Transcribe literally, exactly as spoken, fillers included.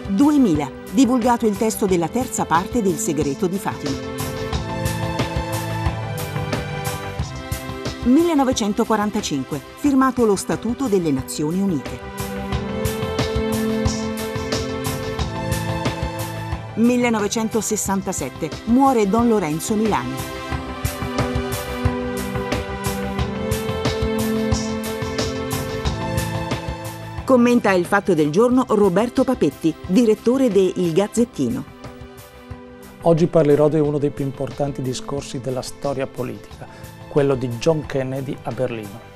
duemila. Divulgato il testo della terza parte del Segreto di Fatima. millenovecentoquarantacinque. Firmato lo Statuto delle Nazioni Unite. millenovecentosessantasette. Muore Don Lorenzo Milani. Commenta il fatto del giorno Roberto Papetti, direttore de Il Gazzettino. Oggi parlerò di uno dei più importanti discorsi della storia politica, quello di John Kennedy a Berlino.